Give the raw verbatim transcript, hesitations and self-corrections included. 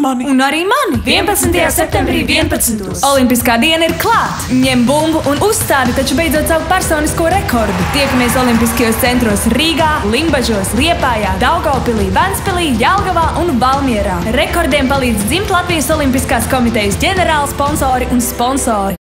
mani. Un arī mani. vienpadsmitajā septembrī vienpadsmitos. Olimpiskā diena ir klāt. Ņem bumbu un uzstādi taču beidzot savu personisko rekordu. Tiekamies Olimpiskajos centros Rīgā, Limbažos, Liepājā, Daugavpilī, Ventspilī, Jelgavā un Valmierā. Rekordiem palīdz dzimt Latvijas Olimpiskās komitejas ģenerāli sponsori un sponsori.